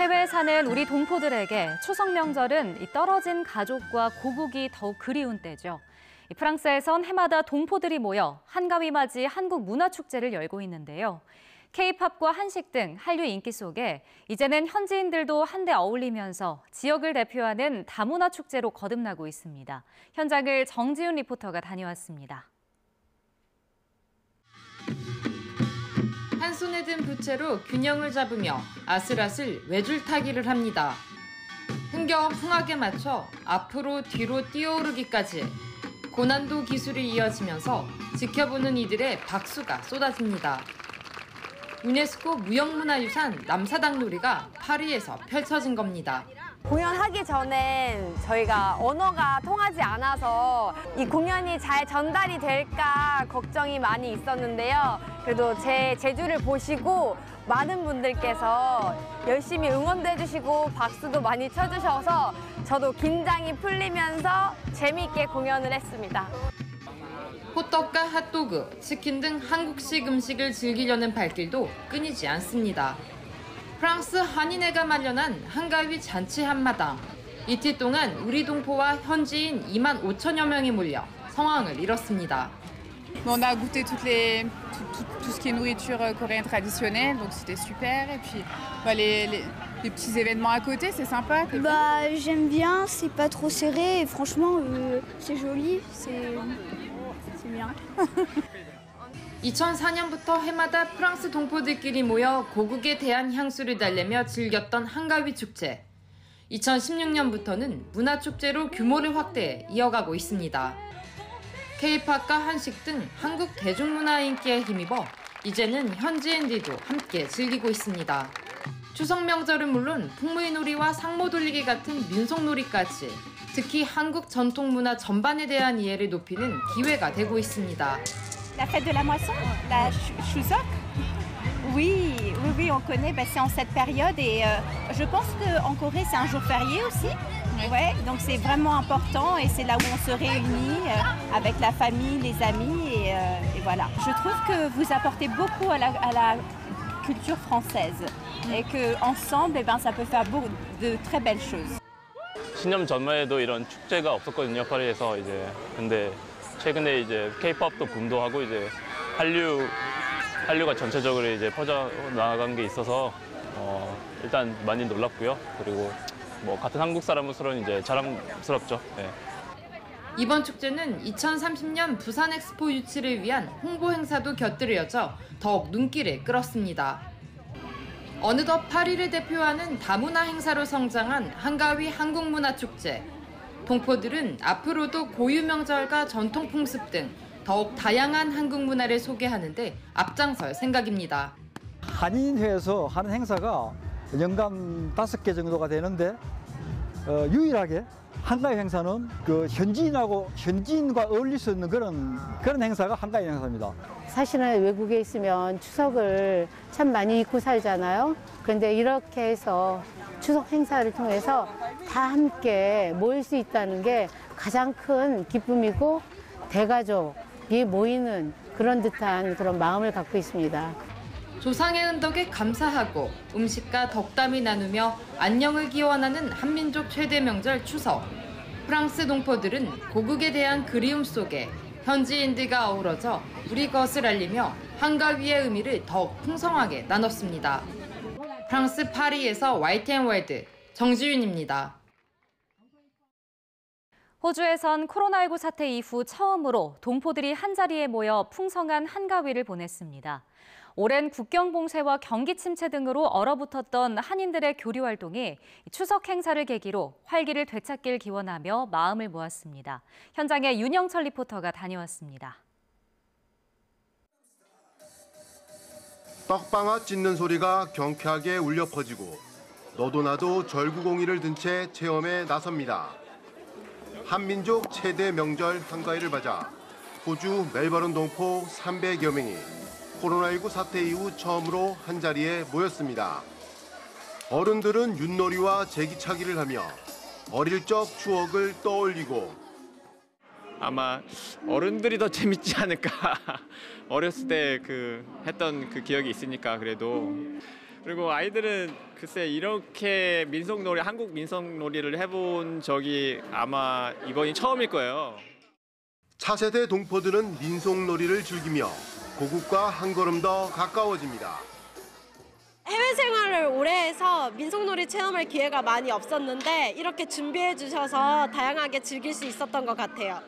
해외에 사는 우리 동포들에게 추석 명절은 이 떨어진 가족과 고국이 더욱 그리운 때죠. 프랑스에선 해마다 동포들이 모여 한가위 맞이 한국 문화축제를 열고 있는데요. K-팝과 한식 등 한류 인기 속에 이제는 현지인들도 한데 어울리면서 지역을 대표하는 다문화 축제로 거듭나고 있습니다. 현장을 정지훈 리포터가 다녀왔습니다. 한 손에 든 부채로 균형을 잡으며 아슬아슬 외줄타기를 합니다. 흥겨운 풍악에 맞춰 앞으로 뒤로 뛰어오르기까지 고난도 기술이 이어지면서 지켜보는 이들의 박수가 쏟아집니다. 유네스코 무형문화유산 남사당놀이가 파리에서 펼쳐진 겁니다. 공연하기 전엔 저희가 언어가 통하지 않아서 이 공연이 잘 전달이 될까 걱정이 많이 있었는데요. 그래도 제 제주를 보시고 많은 분들께서 열심히 응원도 해주시고 박수도 많이 쳐주셔서 저도 긴장이 풀리면서 재미있게 공연을 했습니다. 호떡과 핫도그, 치킨 등 한국식 음식을 즐기려는 발길도 끊이지 않습니다. 프랑스 한인회가 마련한 한가위 잔치 한마당. 이틀 동안 우리 동포와 현지인 2만 5천여 명이 몰려 성황을 이뤘습니다. On a goûté tout ce qui est nourriture coréenne traditionnelle, donc c'était super. Et puis les petits événements à côté, c'est sympa. J'aime bien, c'est pas trop serré et franchement c'est joli, c'est bien. 2004년부터 해마다 프랑스 동포들끼리 모여 고국에 대한 향수를 달래며 즐겼던 한가위 축제. 2016년부터는 문화축제로 규모를 확대해 이어가고 있습니다. K-팝과 한식 등 한국 대중문화 인기에 힘입어 이제는 현지인들도 함께 즐기고 있습니다. 추석 명절은 물론 풍물놀이와 상모 돌리기 같은 민속놀이까지 특히 한국 전통문화 전반에 대한 이해를 높이는 기회가 되고 있습니다. La fête de la moisson, la Chuseok. Oui, on connaît, c'est en cette période et je pense qu'en Corée c'est un jour férié aussi. Ouais, donc c'est vraiment important et c'est là où on se réunit avec la famille, les amis et voilà. Je trouve que vous apportez beaucoup à la culture française et qu'ensemble, ça peut faire beaucoup de très belles choses. 신년 전에도 이런 축제가 없었거든요, 파리에서 이제. 근데 최근에 이제 K-팝도 붐도 하고 이제 한류가 전체적으로 이제 퍼져 나간 게 있어서 일단 많이 놀랐고요. 그리고 같은 한국 사람으로서는 이제 자랑스럽죠. 네. 이번 축제는 2030년 부산 엑스포 유치를 위한 홍보 행사도 곁들여져 더욱 눈길을 끌었습니다. 어느덧 파리를 대표하는 다문화 행사로 성장한 한가위 한국문화축제. 동포들은 앞으로도 고유 명절과 전통 풍습 등 더욱 다양한 한국 문화를 소개하는 데 앞장설 생각입니다. 한인회에서 하는 행사가 연간 5개 정도가 되는데 유일하게 한가위 행사는 현지인과 어울릴 수 있는 그런 행사가 한가위 행사입니다. 사실은 외국에 있으면 추석을 참 많이 잊고 살잖아요. 그런데 이렇게 해서 추석 행사를 통해서 다 함께 모일 수 있다는 게 가장 큰 기쁨이고 대가족이 모이는 그런 듯한 그런 마음을 갖고 있습니다. 조상의 은덕에 감사하고 음식과 덕담이 나누며 안녕을 기원하는 한민족 최대 명절 추석. 프랑스 동포들은 고국에 대한 그리움 속에 현지인들과 어우러져 우리 것을 알리며 한가위의 의미를 더욱 풍성하게 나눴습니다. 프랑스 파리에서 YTN-월드 정지윤입니다. 호주에선 코로나19 사태 이후 처음으로 동포들이 한자리에 모여 풍성한 한가위를 보냈습니다. 오랜 국경 봉쇄와 경기 침체 등으로 얼어붙었던 한인들의 교류 활동이 추석 행사를 계기로 활기를 되찾길 기원하며 마음을 모았습니다. 현장에 윤영철 리포터가 다녀왔습니다. 떡방아 찢는 소리가 경쾌하게 울려 퍼지고 너도 나도 절구공이를 든 채 체험에 나섭니다. 한민족 최대 명절 한가위를 맞아 호주 멜버른 동포 300여 명이 코로나19 사태 이후 처음으로 한자리에 모였습니다. 어른들은 윷놀이와 제기차기를 하며 어릴 적 추억을 떠올리고 아마 어른들이 더 재밌지 않을까. 어렸을 때 했던 그 기억이 있으니까 그래도 그리고 아이들은 글쎄 이렇게 민속놀이, 한국 민속놀이를 해본 적이 아마 이번이 처음일 거예요. 차세대 동포들은 민속놀이를 즐기며 고국과 한 걸음 더 가까워집니다. 해외 생활을 오래 해서 민속놀이 체험할 기회가 많이 없었는데 이렇게 준비해 주셔서 다양하게 즐길 수 있었던 것 같아요.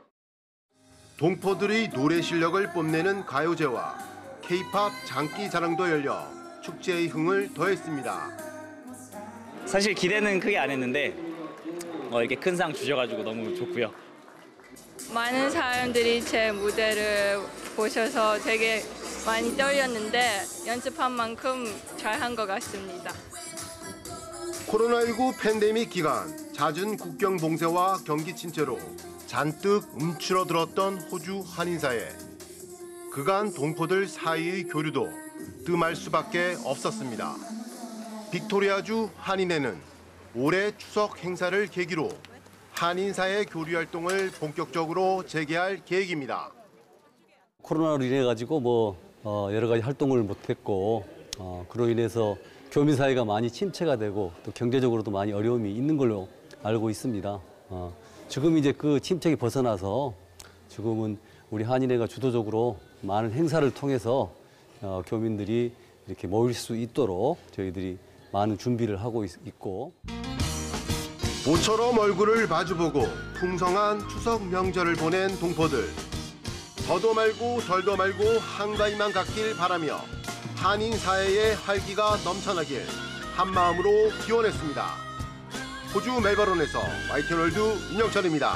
동포들의 노래 실력을 뽐내는 가요제와 K-팝 장기 자랑도 열려 축제의 흥을 더했습니다. 사실 기대는 크게 안 했는데 이렇게 큰 상 주셔가지고 너무 좋고요. 많은 사람들이 제 무대를 보셔서 되게 많이 떨렸는데 연습한 만큼 잘한 것 같습니다. 코로나19 팬데믹 기간 잦은 국경 봉쇄와 경기 침체로 잔뜩 움츠러들었던 호주 한인사회. 그간 동포들 사이의 교류도 뜸할 수밖에 없었습니다. 빅토리아주 한인회는 올해 추석 행사를 계기로 한인사회 교류 활동을 본격적으로 재개할 계획입니다. 코로나로 인해 가지고 여러 가지 활동을 못했고 그로 인해서 교민 사회가 많이 침체가 되고 또 경제적으로도 많이 어려움이 있는 걸로 알고 있습니다. 지금 이제 그 침체기 벗어나서 지금은 우리 한인회가 주도적으로 많은 행사를 통해서 교민들이 이렇게 모일 수 있도록 저희들이 많은 준비를 하고 있고. 모처럼 얼굴을 마주보고 풍성한 추석 명절을 보낸 동포들. 더도 말고 덜도 말고 한가위만 갖길 바라며 한인 사회의 활기가 넘쳐나길 한마음으로 기원했습니다. 호주 멜버른에서 YTN월드 윤영철입니다.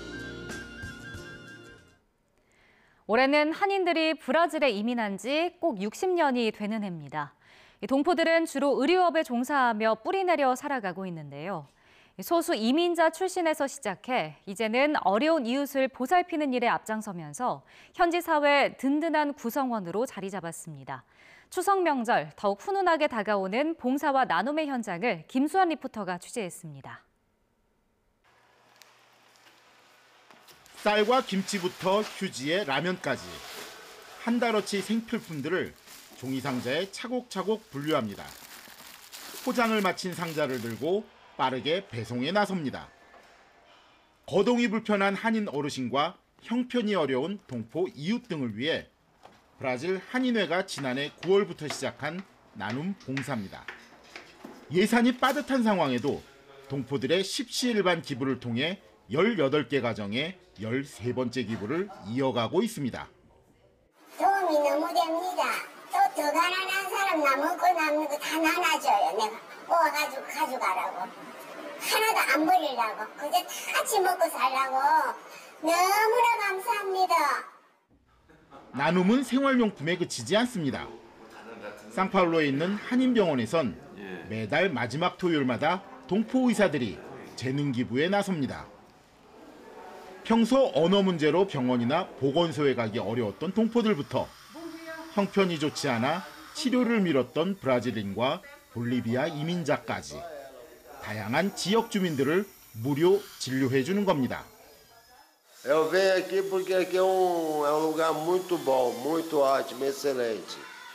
올해는 한인들이 브라질에 이민한 지 꼭 60년이 되는 해입니다. 동포들은 주로 의류업에 종사하며 뿌리 내려 살아가고 있는데요. 소수 이민자 출신에서 시작해 이제는 어려운 이웃을 보살피는 일에 앞장서면서 현지 사회 든든한 구성원으로 자리 잡았습니다. 추석 명절 더욱 훈훈하게 다가오는 봉사와 나눔의 현장을 김수환 리포터가 취재했습니다. 쌀과 김치부터 휴지에 라면까지 한 달어치 생필품들을 종이상자에 차곡차곡 분류합니다. 포장을 마친 상자를 들고 빠르게 배송에 나섭니다. 거동이 불편한 한인 어르신과 형편이 어려운 동포 이웃 등을 위해 브라질 한인회가 지난해 9월부터 시작한 나눔 봉사입니다. 예산이 빠듯한 상황에도 동포들의 십시일반 기부를 통해 18개 가정에 13번째 기부를 이어가고 있습니다. 도움이 너무 됩니다. 또 더 가난한 사람 남은 거 다 나눠줘요. 내가 모아가지고 가져가라고. 하나도 안 버리려고. 그저 다 같이 먹고 살라고. 너무나 감사합니다. 나눔은 생활용품에 그치지 않습니다. 상파울로에 있는 한인병원에선 매달 마지막 토요일마다 동포 의사들이 재능 기부에 나섭니다. 평소 언어 문제로 병원이나 보건소에 가기 어려웠던 동포들부터 형편이 좋지 않아 치료를 미뤘던 브라질인과 볼리비아 이민자까지 다양한 지역 주민들을 무료 진료해 주는 겁니다. Eu venho aqui porque aqui é lugar muito bom, muito ótimo, excelente.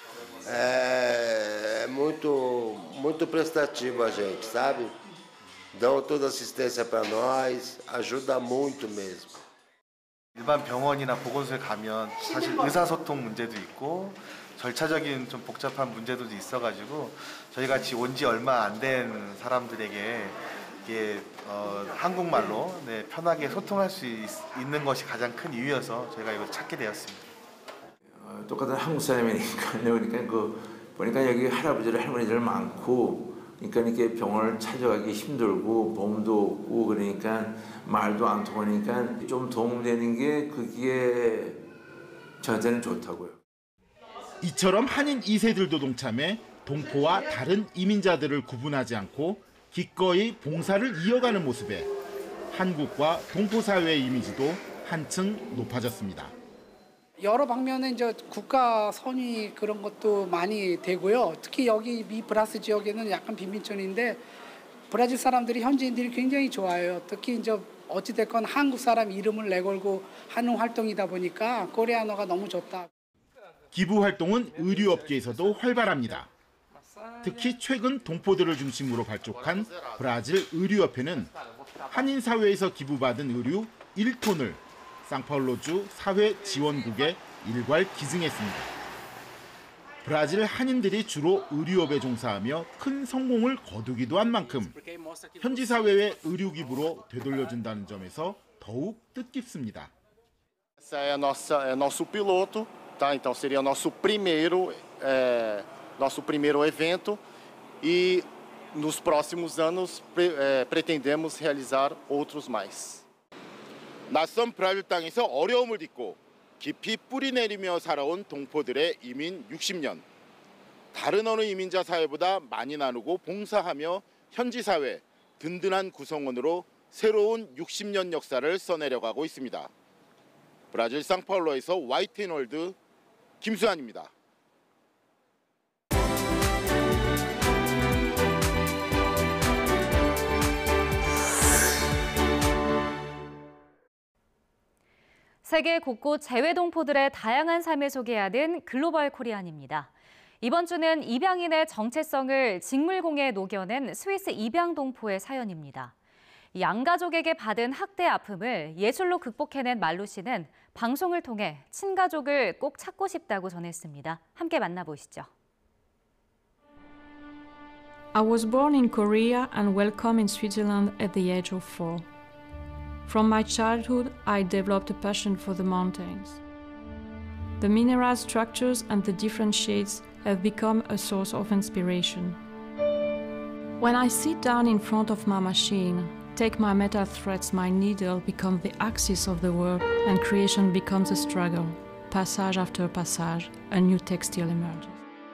É muito prestativo a gente, sabe? Dão toda assistência para nós, ajuda muito mesmo. 일반 병원이나 보건소에 가면 사실 의사소통 문제도 있고 절차적인 좀 복잡한 문제도 있어가지고 저희 같이 온 지 얼마 안 된 사람들에게 이게 한국말로 편하게 소통할 수 있는 것이 가장 큰 이유여서 저희가 이걸 찾게 되었습니다. 똑같은 한국 사람이니까요. 그러니까 보니까 여기 할아버지들 할머니들 많고, 그러니까 이렇게 병원을 찾아가기 힘들고 보험도 없고 그러니까 말도 안 통하니까 좀 도움되는 게 그게 저한테는 좋다고요. 이처럼 한인 2세들도 동참해 동포와 다른 이민자들을 구분하지 않고 기꺼이 봉사를 이어가는 모습에 한국과 동포 사회의 이미지도 한층 높아졌습니다. 여러 방면에 이제 국가 선의 그런 것도 많이 되고요. 특히 여기 미 브라스 지역에는 약간 빈민촌인데 브라질 사람들이 현지인들이 굉장히 좋아해요. 특히 이제 어찌됐건 한국 사람 이름을 내걸고 하는 활동이다 보니까 코리아노가 너무 좋다. 기부 활동은 의류업계에서도 활발합니다. 특히 최근 동포들을 중심으로 발족한 브라질 의류협회는 한인 사회에서 기부받은 의류 1톤을 상파울로주 사회지원국에 일괄 기증했습니다. 브라질 한인들이 주로 의류업에 종사하며 큰 성공을 거두기도 한 만큼 현지 사회의 의류 기부로 되돌려준다는 점에서 더욱 뜻깊습니다. Essa é nosso piloto, tá? Então seria nosso primeiro evento e nos próximos anos pretendemos realizar outros mais. 낯선 브라질 땅에서 어려움을 딛고 깊이 뿌리 내리며 살아온 동포들의 이민 60년. 다른 어느 이민자 사회보다 많이 나누고 봉사하며 현지 사회 든든한 구성원으로 새로운 60년 역사를 써내려가고 있습니다. 브라질 상파울로에서 YTN월드 김수환입니다. 세계 곳곳 재외동포들의 다양한 삶을 소개하는 글로벌 코리안입니다. 이번 주는 입양인의 정체성을 직물공예에 녹여낸 스위스 입양동포의 사연입니다. 양가족에게 받은 학대 아픔을 예술로 극복해낸 말루 씨는 방송을 통해 친가족을 꼭 찾고 싶다고 전했습니다. 함께 만나보시죠. I was born in Korea and welcome in Switzerland at the age of 4. From my childhood, I developed a passion for the mountains. The mineral structures and the different shades have become a source of inspiration. When I sit down in front of my machine, take my metal threads, my needle becomes the axis of the work, and creation becomes a struggle. Passage after passage, a new textile emerges.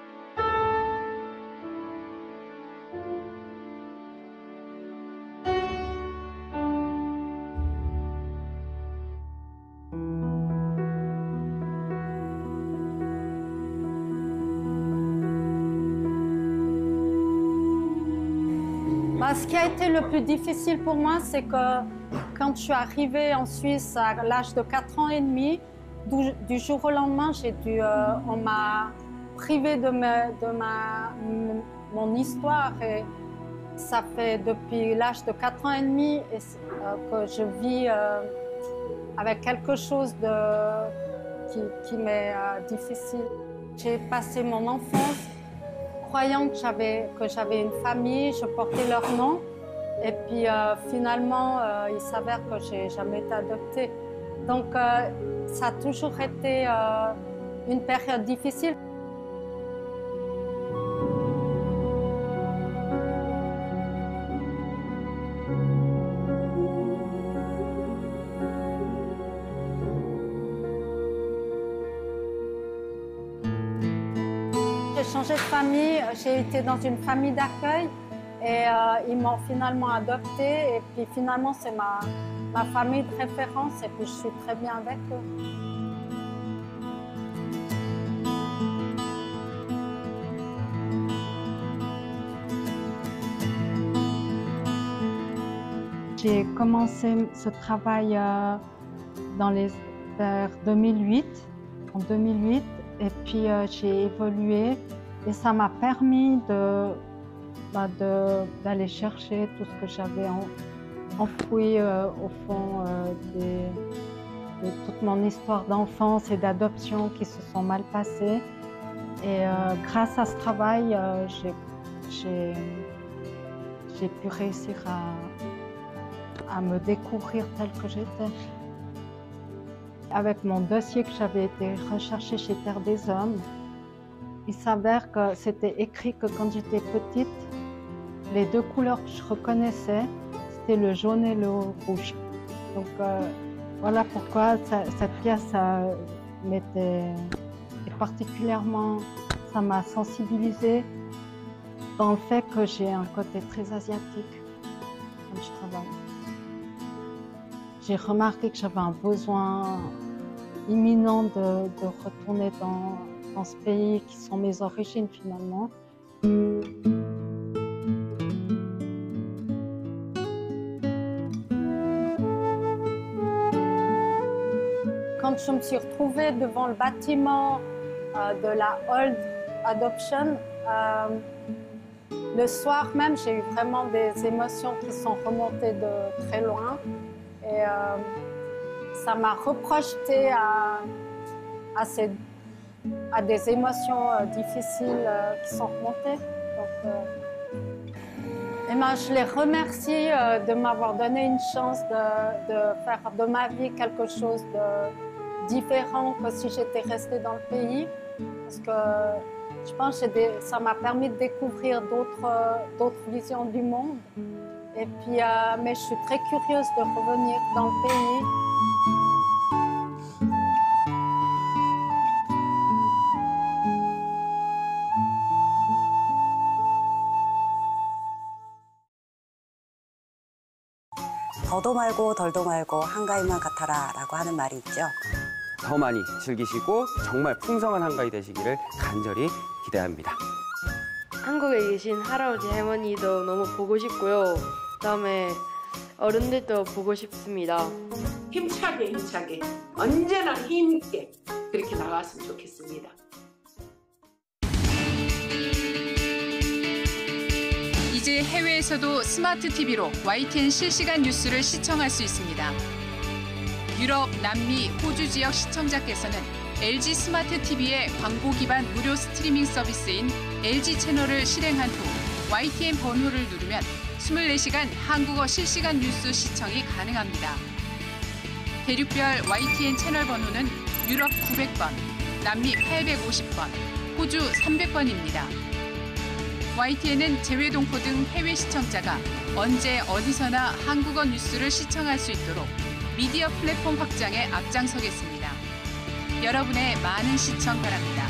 Ce qui a été le plus difficile pour moi, c'est que quand je suis arrivée en Suisse à l'âge de 4 ans et demi, du jour au lendemain, on m'a privée de mon histoire. Et ça fait depuis l'âge de 4 ans et demi que je vis avec quelque chose qui m'est difficile. J'ai passé mon enfance croyant que j'avais une famille, je portais leur nom. Et puis finalement, il s'avère que j'ai jamais été adoptée. Donc ça a toujours été une période difficile. J'ai changé de famille, j'ai été dans une famille d'accueil et ils m'ont finalement adoptée. Et puis finalement, c'est ma famille de référence et puis je suis très bien avec eux. J'ai commencé ce travail vers 2008, en 2008. Et puis j'ai évolué et ça m'a permis d'aller chercher tout ce que j'avais enfoui au fond de toute mon histoire d'enfance et d'adoption qui se sont mal passées. Et grâce à ce travail, j'ai pu réussir à me découvrir telle que j'étais. Avec mon dossier que j'avais été recherché chez Terre des Hommes, il s'avère que c'était écrit que quand j'étais petite, les deux couleurs que je reconnaissais, c'était le jaune et le rouge. Donc voilà pourquoi cette pièce particulièrement, ça m'a sensibilisée dans le fait que j'ai un côté très asiatique quand je travaille. J'ai remarqué que j'avais un besoin imminent de retourner dans ce pays qui sont mes origines finalement. Quand je me suis retrouvée devant le bâtiment de la Old adoption, le soir même, j'ai eu vraiment des émotions qui sont remontées de très loin. Et ça m'a reprojeté à des émotions difficiles qui sont remontées. Donc, je les remercie de m'avoir donné une chance de faire de ma vie quelque chose de différent que si j'étais restée dans le pays. Parce que je pense que ça m'a permis de découvrir d'autres visions du monde. Et puis, mais je suis très curieuse de revenir dans le pays. 더도 말고 덜도 말고 한가위만 같아라 라고 하는 말이 있죠. 더 많이 즐기시고 정말 풍성한 한가위 되시기를 간절히 기대합니다. 한국에 계신 할아버지 할머니도 너무 보고 싶고요. 그다음에 어른들도 보고 싶습니다. 힘차게 언제나 힘있게 그렇게 나갔으면 좋겠습니다. 이제 해외에서도 스마트 TV로 YTN 실시간 뉴스를 시청할 수 있습니다. 유럽, 남미, 호주 지역 시청자께서는 LG 스마트 TV의 광고 기반 무료 스트리밍 서비스인 LG 채널을 실행한 후 YTN 번호를 누르면 24시간 한국어 실시간 뉴스 시청이 가능합니다. 대륙별 YTN 채널 번호는 유럽 900번, 남미 850번, 호주 300번입니다. YTN은 재외동포 등 해외 시청자가 언제 어디서나 한국어 뉴스를 시청할 수 있도록 미디어 플랫폼 확장에 앞장서겠습니다. 여러분의 많은 시청 바랍니다.